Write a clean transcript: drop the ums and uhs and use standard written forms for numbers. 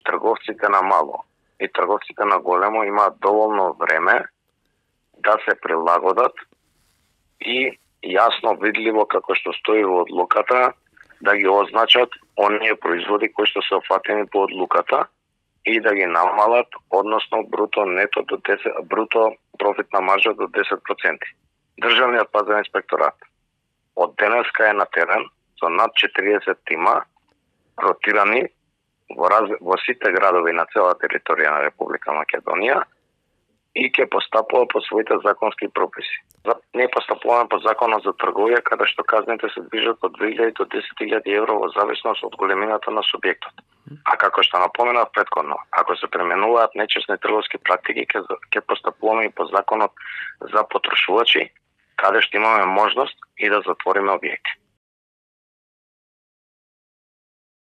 трговците на мало и трговците на големо имаат доволно време да се прилагодат и јасно видливо, како што стои во одлуката, да ги означат оние производи кои што се офатени по одлуката и да ги намалат, односно бруто нето до 10, бруто профитна маржа до 10%. Државниот пазарен инспекторат од денеска е на терен со над 40 тима ротирани во сите градови на цела територија на Република Македонија и ќе постапува по своите законски прописи. Не постапуваме по законот за трговија, каде што казните се движат од 2000 до 10.000 евро во зависност од големината на субјектот. А како што напоменав претходно, ако се применуваат нечесни трговски практики, ќе постапуваме и по законот за потрошувачи, каде што имаме можност и да затвориме објекти.